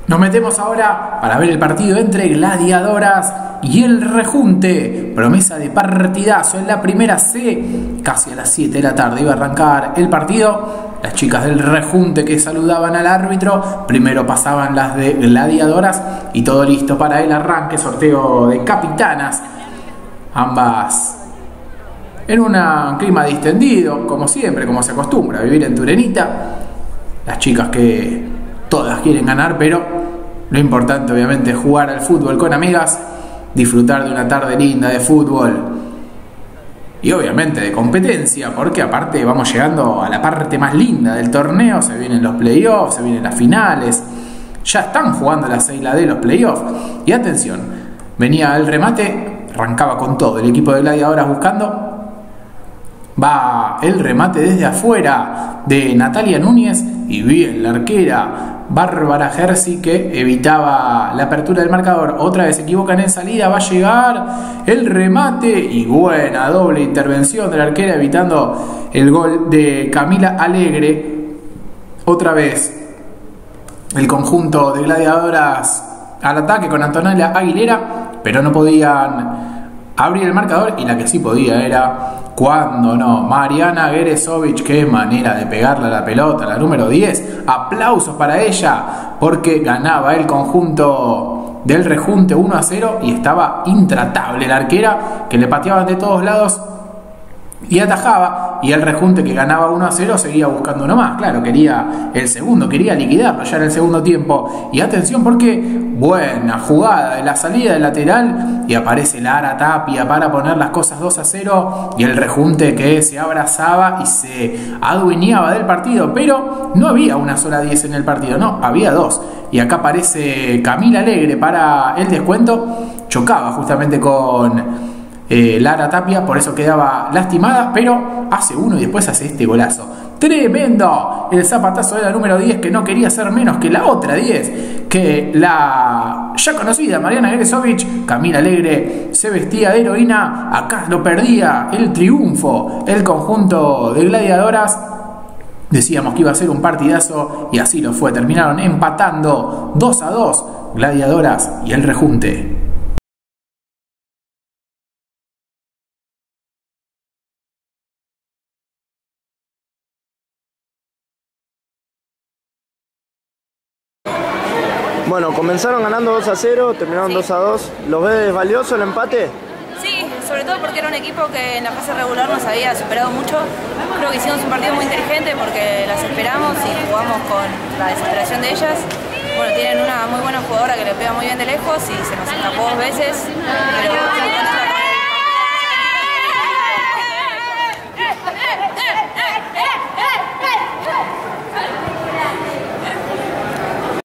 Nos metemos ahora para ver el partido entre Gladiadoras y el Rejunte. Promesa de partidazo en la primera C. Casi a las 7 de la tarde iba a arrancar el partido. Las chicas del Rejunte que saludaban al árbitro. Primero pasaban las de Gladiadoras y todo listo para el arranque. Sorteo de capitanas. Ambas en un clima distendido, como siempre, como se acostumbra a vivir en Turenita. Las chicas que todas quieren ganar, pero lo importante obviamente es jugar al fútbol con amigas, disfrutar de una tarde linda de fútbol y obviamente de competencia, porque aparte vamos llegando a la parte más linda del torneo. Se vienen los playoffs, se vienen las finales, ya están jugando la 6 de los playoffs. Y atención, venía el remate, arrancaba con todo el equipo de Gladiadoras buscando. Va el remate desde afuera de Natalia Núñez y bien la arquera Bárbara Gersi que evitaba la apertura del marcador. Otra vez se equivocan en salida, va a llegar el remate y buena doble intervención de la arquera evitando el gol de Camila Alegre. Otra vez el conjunto de Gladiadoras al ataque con Antonella Aguilera, pero no podían abrir el marcador, y la que sí podía era, cuando no, Mariana Geresovic. Qué manera de pegarle a la pelota, la número 10. Aplausos para ella, porque ganaba el conjunto del Rejunte 1-0 y estaba intratable la arquera, que le pateaban de todos lados y atajaba, y el Rejunte, que ganaba 1-0, seguía buscando uno más. Claro, quería el segundo, quería liquidarlo ya en el segundo tiempo. Y atención, porque buena jugada de la salida del lateral y aparece Lara Tapia para poner las cosas 2-0, y el Rejunte que se abrazaba y se adueñaba del partido. Pero no había una sola 10 en el partido, no, había dos. Y acá aparece Camila Alegre para el descuento. Chocaba justamente con Lara Tapia, por eso quedaba lastimada, pero hace uno y después hace este golazo. ¡Tremendo! El zapatazo de la número 10, que no quería ser menos que la otra 10, que la ya conocida Mariana Geresovic. Camila Alegre se vestía de heroína, acá lo perdía el triunfo, el conjunto de Gladiadoras. Decíamos que iba a ser un partidazo y así lo fue, terminaron empatando 2-2 Gladiadoras y el Rejunte. Bueno, comenzaron ganando 2-0, terminaron 2-2. ¿Los ves valioso el empate? Sí, sobre todo porque era un equipo que en la fase regular nos había superado mucho. Creo que hicimos un partido muy inteligente porque las esperamos y jugamos con la desesperación de ellas. Bueno, tienen una muy buena jugadora que le pega muy bien de lejos y se nos escapó 2 veces, pero